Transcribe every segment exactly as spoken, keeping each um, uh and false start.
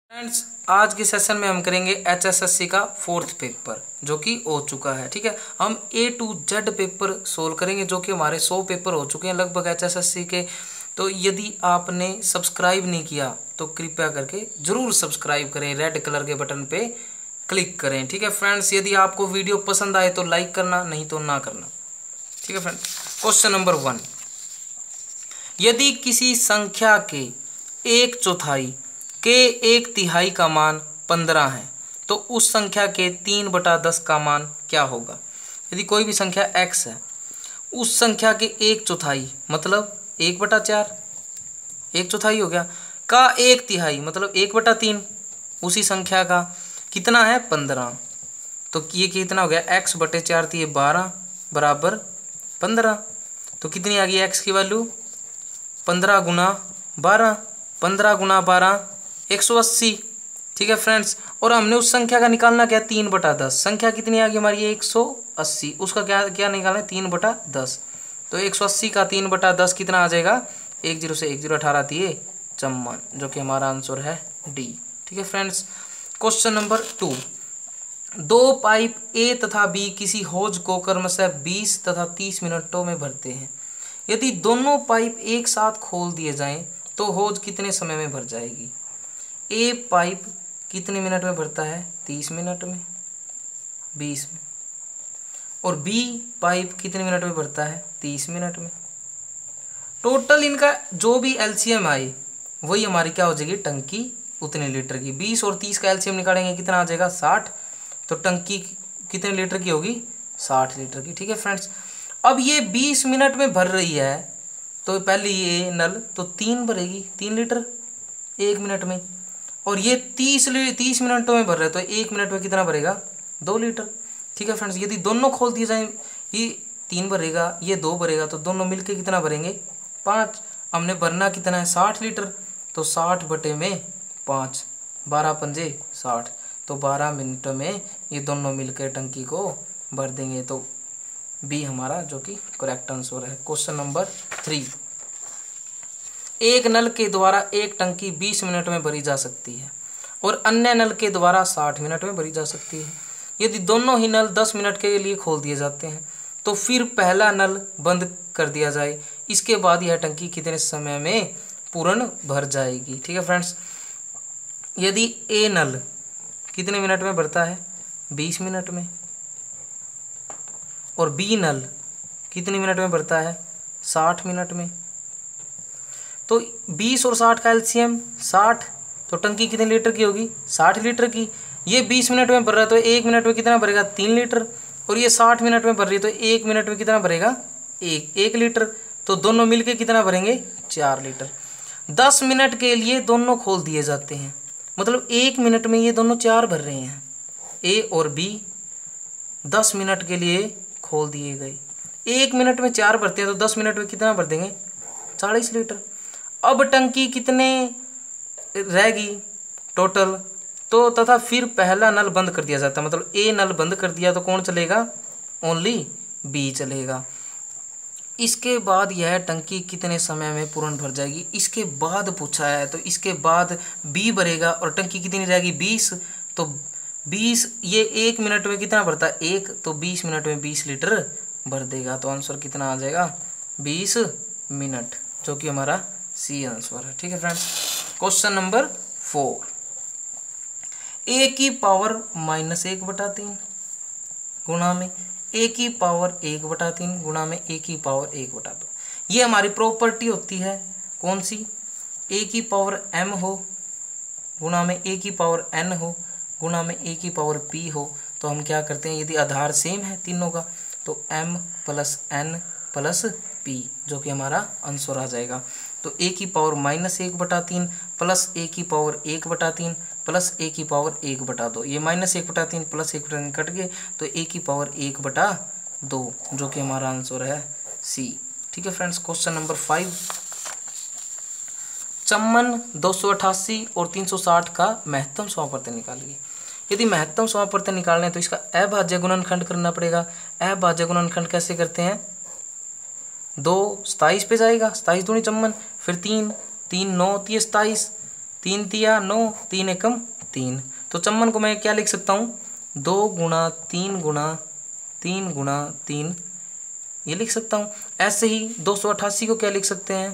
Friends, आज के session में हम करेंगे एच एस एस सी का फोर्थ पेपर जो कि हो चुका है। ठीक है, हम A to Z paper solve करेंगे जो कि हमारे सौ पेपर हो चुके हैं लगभग एच एस एस सी के। तो यदि आपने सब्सक्राइब नहीं किया तो कृपया करके जरूर सब्सक्राइब करें, रेड कलर के बटन पे क्लिक करें। ठीक है फ्रेंड्स, यदि आपको वीडियो पसंद आए तो लाइक करना, नहीं तो ना करना। ठीक है फ्रेंड्स, क्वेश्चन नंबर वन, यदि किसी संख्या के एक चौथाई के एक तिहाई का मान पंद्रह है तो उस संख्या के तीन बटा दस का मान क्या होगा। यदि कोई भी संख्या x है, उस संख्या के एक चौथाई मतलब एक बटा चार, एक चौथाई हो गया, का एक तिहाई मतलब एक बटा तीन, उसी संख्या का कितना है पंद्रह, तो ये कितना हो गया x बटे चार थी, ये बारह बराबर पंद्रह। तो कितनी आ गई x की वैल्यू, पंद्रह गुना बारह, पंद्रह गुना बारह एक सौ अस्सी। ठीक है फ्रेंड्स, और हमने उस संख्या का निकालना क्या, तीन बटा दस। संख्या कितनी आ गई हमारी एक सौ अस्सी, उसका क्या क्या निकालना है, तीन बटा दस। तो एक सौ अस्सी का तीन बटा दस कितना आ जाएगा, एक जीरो से एक जीरो अठारह दिए चौवन, जो कि हमारा आंसर है डी। ठीक है फ्रेंड्स, क्वेश्चन नंबर टू, दो पाइप ए तथा बी किसी हौज को क्रमशः बीस तथा तीस मिनटों में भरते हैं। यदि दोनों पाइप एक साथ खोल दिए जाएं तो हौज कितने समय में भर जाएगी। ए पाइप कितने मिनट में भरता है, तीस मिनट में, बीस में, और बी पाइप कितने मिनट में भरता है, तीस मिनट में। टोटल इनका जो भी एलसीएम आए वही हमारी क्या हो जाएगी, टंकी उतने लीटर की। बीस और तीस का एलसीएम निकालेंगे कितना आ जाएगा, साठ, तो टंकी कितने लीटर की होगी, साठ लीटर की। ठीक है फ्रेंड्स, अब ये बीस मिनट में भर रही है तो पहले ये नल तो तीन भरेगी, तीन लीटर एक मिनट में, और ये तीस तीस मिनटों में भर रहे हैं तो एक मिनट में कितना भरेगा, दो लीटर। ठीक है फ्रेंड्स, यदि दोनों खोल दिए जाएं, ये तीन भरेगा ये दो भरेगा, तो दोनों मिलके कितना भरेंगे, पाँच। हमने भरना कितना है, साठ लीटर, तो साठ बटे में पाँच, बारह पंजे साठ, तो बारह मिनट में ये दोनों मिलकर टंकी को भर देंगे। तो बी हमारा जो कि करेक्ट आंसर है। क्वेश्चन नंबर थ्री, एक नल के द्वारा एक टंकी बीस मिनट में भरी जा सकती है और अन्य नल के द्वारा साठ मिनट में भरी जा सकती है। यदि दोनों ही नल दस मिनट के लिए खोल दिए जाते हैं तो फिर पहला नल बंद कर दिया जाए, इसके बाद यह टंकी कितने समय में पूर्ण भर जाएगी। ठीक है फ्रेंड्स, यदि ए नल कितने मिनट में भरता है, बीस मिनट में, और बी नल कितने मिनट में भरता है, साठ मिनट में, तो बीस और साठ का एलसीएम साठ, तो टंकी कितने लीटर की होगी, साठ लीटर की। ये बीस मिनट में भर रहा है तो एक मिनट में कितना भरेगा, तीन लीटर, और ये साठ मिनट में भर रही है तो एक मिनट में कितना भरेगा, एक एक लीटर, तो दोनों मिलके कितना भरेंगे, चार लीटर। दस मिनट के लिए दोनों खोल दिए जाते हैं, मतलब एक मिनट में ये दोनों चार भर रहे हैं, ए और बी दस मिनट के लिए खोल दिए गए, एक मिनट में चार भरते हैं तो दस मिनट में कितना भर देंगे, चालीस लीटर। अब टंकी कितने रहेगी टोटल, तो तथा फिर पहला नल बंद कर दिया जाता है, मतलब ए नल बंद कर दिया तो कौन चलेगा, ओनली बी चलेगा। इसके बाद यह टंकी कितने समय में पूर्ण भर जाएगी, इसके बाद पूछा है, तो इसके बाद बी भरेगा और टंकी कितनी रहेगी, बीस, तो बीस ये एक मिनट में कितना भरता है, एक, तो बीस मिनट में बीस लीटर भर देगा। तो आंसर कितना आ जाएगा, बीस मिनट, जो कि हमारा सी आंसर है। ठीक है friends, question number four, A की पावर माइनस एक बटा तीन गुणा में ए की पावर एक बटा तीन गुणा में ए की पावर एक बटा दो, ये हमारी प्रॉपर्टी होती है कौन सी, ए की पावर एम हो गुणा में ए की पावर एन हो गुणा में ए की पावर पी हो। तो हम क्या करते हैं, यदि आधार सेम है तीनों का तो M plus N plus P, जो कि हमारा आंसर आ जाएगा। तो ए की पावर माइनस एक बटा तीन प्लस ए की पावर एक बटा तीन प्लस ए की पावर एक बटा दो, ये माइनस एक बटा तीन प्लस एक बटा तीन कट गए तो ए की पावर एक बटा दो, जो कि हमारा आंसर है सी। ठीक है फ्रेंड्स, क्वेश्चन नंबर फाइव, चौवन, दो सौ अठासी और तीन सौ साठ का महत्तम समापवर्तन निकालिए। यदि महत्तम समापवर्तन निकालना है तो इसका अभाज्य गुणनखंड करना पड़ेगा। अभाज्य गुणनखंड कैसे करते हैं, दो सताईस पे जाएगा, सताईस दूनी चौवन, फिर तीन, तीन नौ तीस सताईस, तीन तिया नौ, तीन एकम तीन। तो चौवन को मैं क्या लिख सकता हूँ, दो गुणा तीन गुणा तीन गुणा तीन, ये लिख सकता हूँ। ऐसे ही दो सौ अट्ठासी को क्या लिख सकते हैं,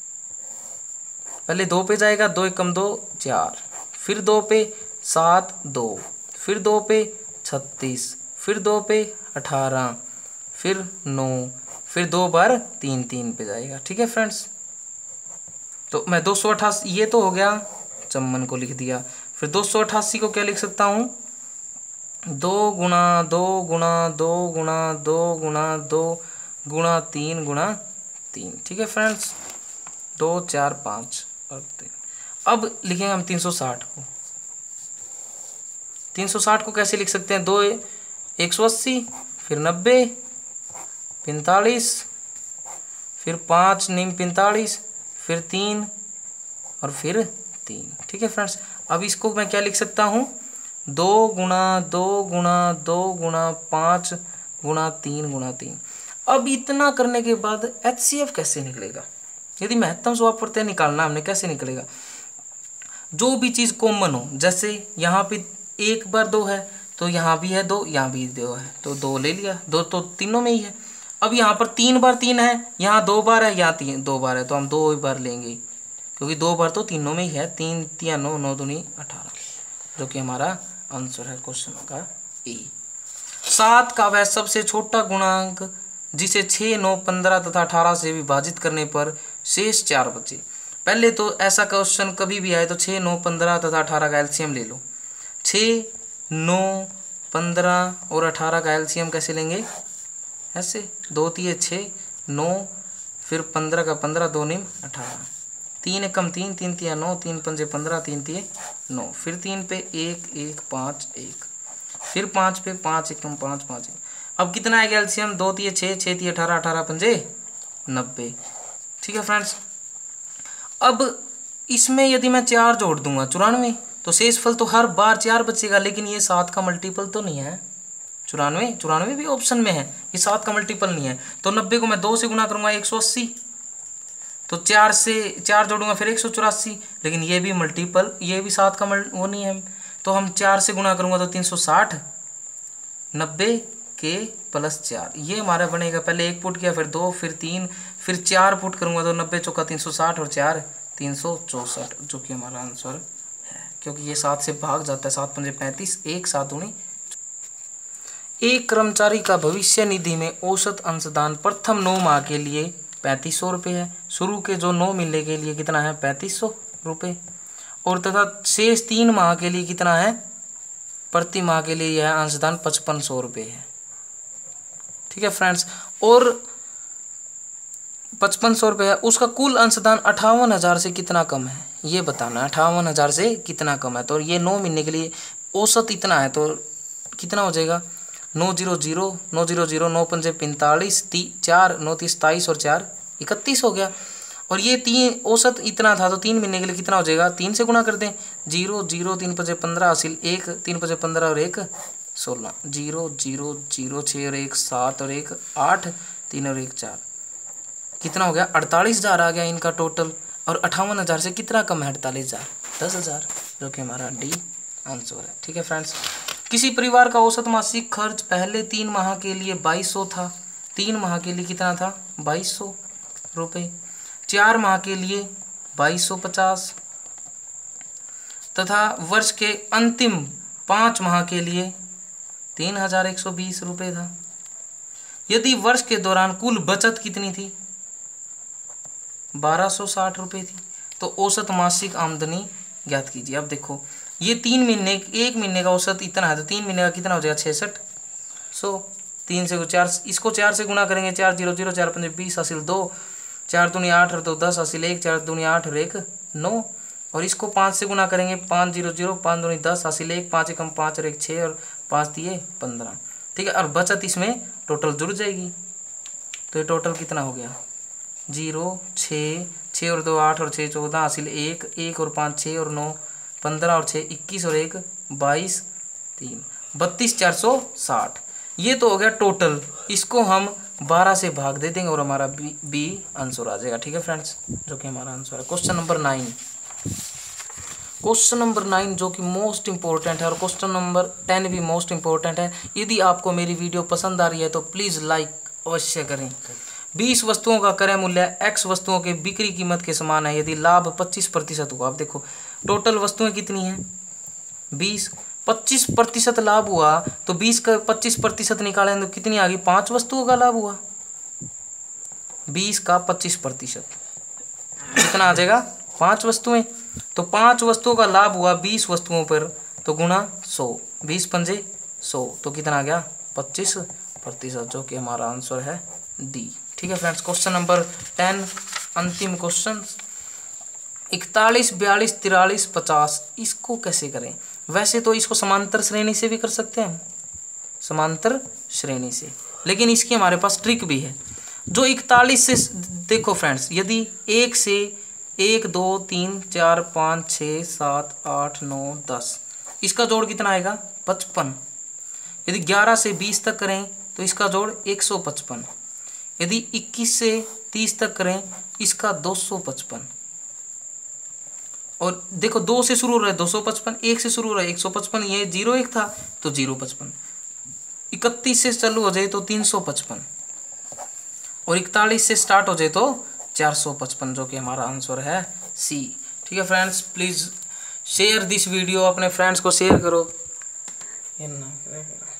पहले दो पे जाएगा, दो एकम दो चार, फिर दो पे सात दो, फिर दो पे छत्तीस, फिर दो पे अठारह, फिर नौ, फिर दो बार तीन तीन पे जाएगा। ठीक है फ्रेंड्स, तो मैं दो सौ अट्ठासी, ये तो हो गया चौवन को लिख दिया। फिर दो सौ अट्ठासी को क्या लिख सकता हूँ, दो गुणा दो गुणा दो गुणा दो गुणा दो गुणा तीन गुणा तीन। ठीक है फ्रेंड्स, दो चार पाँच और तीन। अब लिखेंगे हम तीन सौ साठ को। तीन सौ साठ को कैसे लिख सकते हैं, दो एक सौ अस्सी, फिर नब्बे, पैंतालीस, फिर पाँच निम पैंतालीस, फिर तीन और फिर तीन। ठीक है फ्रेंड्स, अब इसको मैं क्या लिख सकता हूँ, दो गुणा दो गुणा दो गुणा पाँच गुणा तीन गुणा तीन। अब इतना करने के बाद एच सी एफ कैसे निकलेगा, यदि महत्तम स्वभाव प्रत्यय निकालना हमने, कैसे निकलेगा, जो भी चीज़ कॉमन हो, जैसे यहाँ पे एक बार दो है तो यहाँ भी है दो, यहाँ भी दो है तो दो ले लिया, दो तो तीनों में ही है। अब यहाँ पर तीन बार तीन है, यहाँ दो बार है, यहाँ तीन दो बार है, तो हम दो ही बार लेंगे क्योंकि दो बार तो तीनों में ही है। तीन तिया नौ, नौ दूनी अठारह, जो कि हमारा आंसर है क्वेश्चन का ए। सात का वह सबसे छोटा गुणांक जिसे छः नौ पंद्रह तथा अठारह से विभाजित करने पर शेष चार बचे। पहले तो ऐसा क्वेश्चन कभी भी आए तो छः नौ पंद्रह तथा अठारह का एलसीएम ले लो। छः नौ पंद्रह और अठारह का एलसीएम कैसे लेंगे, ऐसे दो तिये छः, नौ, फिर पंद्रह का पंद्रह, दो निम अठारह, तीन एकम तीन, तीन तिया नौ, तीन पंजे पंद्रह, तीन तिये नौ, फिर तीन पे एक एक पाँच एक, फिर पाँच पे पाँच एकम पाँच पाँच एक। अब कितना आएगा एलसीएम, दो तिये छः, छः तिये अठारह, अठारह पंजे नब्बे। ठीक है फ्रेंड्स, अब इसमें यदि मैं चार जोड़ दूंगा चौरानवे, तो शेषफल तो हर बार चार बचेगा, लेकिन ये सात का मल्टीपल तो नहीं है। चौरानवे चौरानवे भी ऑप्शन में है, ये सात का मल्टीपल नहीं है। तो नब्बे को मैं दो से गुना करूंगा एक सौ अस्सी, तो चार से चार जोड़ूंगा फिर एक सौ चौरासी, लेकिन ये भी मल्टीपल, ये भी सात का मल्ट वो नहीं है। तो हम चार से गुना करूंगा तो तीन सौ साठ, नब्बे के प्लस चार, ये हमारा बनेगा। पहले एक पुट किया, फिर दो, फिर तीन, फिर चार पुट करूंगा तो नब्बे चौका तीन सौ साठ और चार तीन सौ चौसठ, जो कि हमारा आंसर है, क्योंकि ये सात से भाग जाता है। सात पंजे पैंतीस, एक सात दूनी। एक कर्मचारी का भविष्य निधि में औसत अंशदान प्रथम नौ माह के लिए पैंतीस सौ रुपये है, शुरू के जो नौ महीने के लिए कितना है पैंतीस सौ रुपये, और तथा शेष तीन माह के लिए कितना है, प्रति माह के लिए यह अंशदान पचपन सौ रुपये है। ठीक है फ्रेंड्स, और पचपन सौ रुपये है, उसका कुल अंशदान अट्ठावन हजार से कितना कम है, ये बताना है। अट्ठावन हजार से कितना कम है, तो ये नौ महीने के लिए औसत इतना है, तो कितना हो जाएगा, नौ जीरो जीरो नौ जीरो जीरो नौ पंजे पैंतालीस, ती चार नौ तीस सताईस और चार इकतीस हो गया। और ये तीन औसत इतना था, तो तीन महीने के लिए कितना हो जाएगा, तीन से गुना कर दें, जीरो जीरो तीन पंजे पंद्रह हासिल एक, तीन पंजे पंद्रह और एक सोलह, जीरो जीरो जीरो छः और एक सात और एक आठ, तीन और एक चार, कितना हो गया, अड़तालीस हज़ार आ गया इनका टोटल। और अट्ठावन हज़ार से कितना कम है, अड़तालीस हज़ार, दस हज़ार, जो कि हमारा डी आंसर है। ठीक है फ्रेंड्स, किसी परिवार का औसत मासिक खर्च पहले तीन माह के लिए बाईस सौ था, तीन माह के लिए कितना था, बाईस सौ रुपये, चार माह के लिए बाईस सौ पचास, तथा वर्ष के अंतिम पाँच माह के लिए तीन हजार एक सौ बीस रुपये था। यदि वर्ष के दौरान कुल बचत कितनी थी, बारह सौ साठ रुपये थी, तो औसत मासिक आमदनी ज्ञात कीजिए। अब देखो, ये तीन महीने एक महीने का औसत इतना है, तो तीन महीने का कितना हो जाएगा, छियासठ सौ, तीन से चार, इसको चार से गुना करेंगे, चार जीरो जीरो चार पंजे बीस हासिल दो, चार दूनी आठ और दो दस हासिल एक, चार दूनी आठ और एक नौ, और इसको पाँच से गुना करेंगे, पाँच जीरो जीरो पाँच दूनी दस हासिल एक, पाँच एकम पाँच और एक छः और पाँच दिए पंद्रह। ठीक है, और बचत इसमें टोटल जुड़ जाएगी, तो ये टोटल कितना हो गया, जीरो छः, छः और दो आठ और छः चौदह हासिल एक, एक और पाँच छः और नौ पंद्रह और छः इक्कीस और एक बाईस, तीन बत्तीस चार सौ साठ। ये तो हो गया टोटल, इसको हम बारह से भाग दे देंगे और हमारा बी बी आंसर आ जाएगा। ठीक है फ्रेंड्स, जो कि हमारा आंसर है question number nine. Question number nine जो कि मोस्ट इंपॉर्टेंट है और क्वेश्चन नंबर टेन भी मोस्ट इंपॉर्टेंट है। यदि आपको मेरी वीडियो पसंद आ रही है तो प्लीज़ लाइक अवश्य करें। बीस वस्तुओं का क्रय मूल्य एक्स वस्तुओं के बिक्री कीमत के समान है यदि लाभ पच्चीस प्रतिशत हुआ। आप देखो टोटल वस्तुएं कितनी हैं, बीस, पच्चीस प्रतिशत लाभ हुआ तो बीस का पच्चीस प्रतिशत निकालें तो कितनी आ गई, पाँच वस्तुओं का लाभ हुआ। बीस का पच्चीस प्रतिशत कितना आ जाएगा, पाँच वस्तुएं। तो पाँच वस्तुओं का लाभ हुआ बीस वस्तुओं पर तो गुणा सौ, बीस पंजे सौ तो कितना आ गया, पच्चीस प्रतिशत, जो कि हमारा आंसर है डी। ठीक है फ्रेंड्स, क्वेश्चन नंबर टेन अंतिम क्वेश्चन, इकतालीस, बयालीस, तिरालीस, पचास, इसको कैसे करें। वैसे तो इसको समांतर श्रेणी से भी कर सकते हैं, समांतर श्रेणी से, लेकिन इसकी हमारे पास ट्रिक भी है। जो इकतालीस से देखो फ्रेंड्स, यदि एक से एक दो तीन चार पाँच छः सात आठ नौ दस, इसका जोड़ कितना आएगा, पचपन। यदि ग्यारह से बीस तक करें तो इसका जोड़ एक सौ पचपन। यदि इक्कीस से तीस तक करें इसका दो सौ पचपन। और देखो दो से शुरू हो रहा है दो सौ पचपन, एक से शुरू हो रहा है एक सौ पचपन, ये जीरो एक था तो जीरो पचपन, इकतीस से चालू हो जाए तो तीन सौ पचपन और इकतालीस से स्टार्ट हो जाए तो चार सौ पचपन, जो कि हमारा आंसर है सी। ठीक है friends, please share this video, अपने फ्रेंड्स को शेयर करो।